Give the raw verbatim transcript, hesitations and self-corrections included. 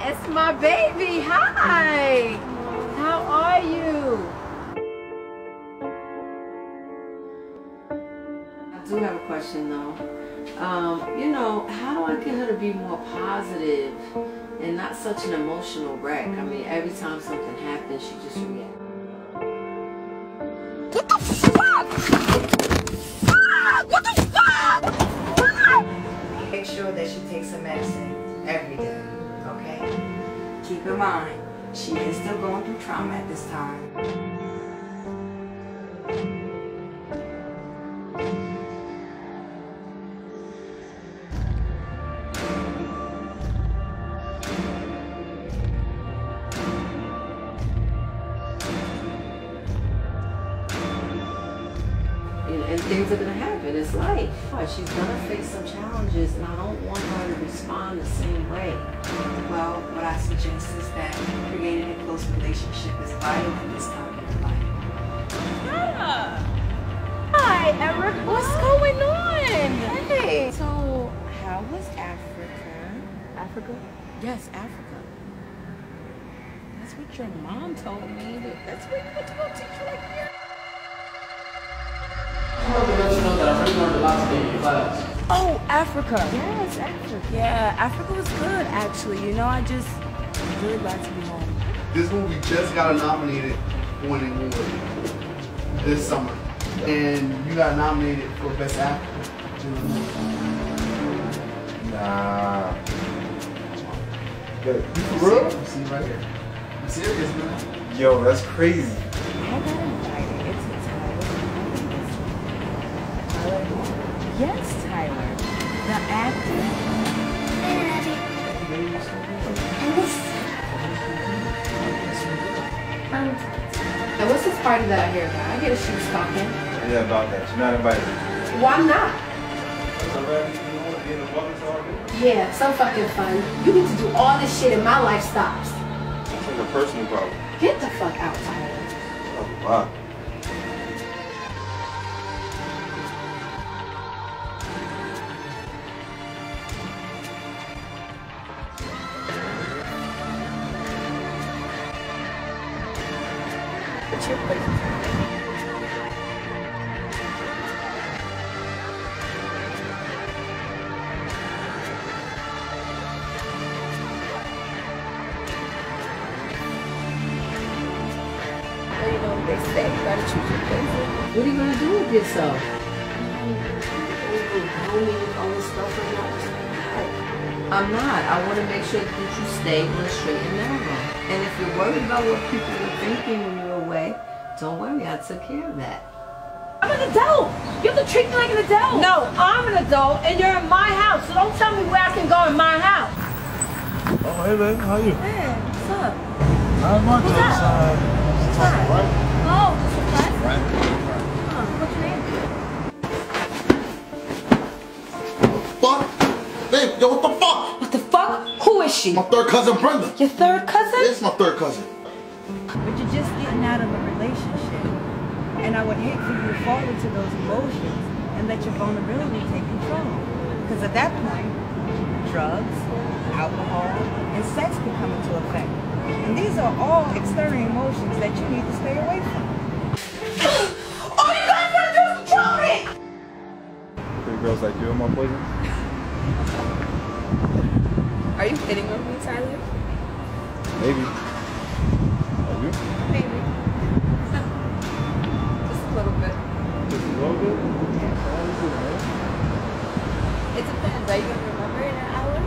It's my baby. Hi. How are you? I do have a question though. Um, you know, how do I get her to be more positive and not such an emotional wreck? I mean, every time something happens, she just reacts. What the fuck? Fuck! What the fuck? Make sure that she takes her medicine every day, okay? Keep in mind, she is still going through trauma at this time. And things are going to happen. It's life. She's going to face some challenges, and I don't want her to respond the same way. Well, what I suggest is that creating a close relationship is vital in this time of life. Yeah. Hi, Eric. What's going on? Hey. So, how was Africa? Africa? Yes, Africa. That's what your mom told me. That's what you went to go teach like here. I want to let you know that I already learned a lot today in your class. Oh, Africa. Yes, Africa. Yeah, Africa was good, actually. You know, I just really glad to be home. This movie just got nominated for an award this summer. And you got nominated for Best Actor. Nah. Good. You for real? See right here. I'm serious, man. Yo, that's crazy. I got invited. It's a Tyler. Yes, Tyler. The actor. Um, and what's this party that I hear about? I hear she was talking. Yeah, about that. You're not invited. Why not? Yeah, some fucking fun. You get to do all this shit and my life stops. That's like a personal problem. Get the fuck out, Tyler. Oh, wow. What's your place? You know, they say you gotta choose your place. What are you gonna do with yourself? All this stuff I'm not. I'm not. I want to make sure that you stay on the straight and narrow. And if you're worried about what people are thinking when you're away, don't worry. I took care of that. I'm an adult. You have to treat me like an adult. No, I'm an adult, and you're in my house. So don't tell me where I can go in my house. Oh, hey, babe. How are you? Hey, what's up? Not much. What's Just, uh, just talking, right? Oh, just a class? Right. Oh, what's your name? Fuck? Babe, yo, what the fuck? What the fuck? Who is she? My third cousin Brenda. Your third cousin? It's my third cousin. But you're just getting out of a relationship. And I would hate for you to fall into those emotions and let your vulnerability take control. Because at that point, drugs, alcohol, and sex can come into effect. And these are all external emotions that you need to stay away from. All you guys want to do is control me! Pretty girls like you in my poison? Are you hitting on me, Tyler? Maybe. Are you? Maybe. Just a little bit. Just a little bit? It depends. Are you going to remember in an hour?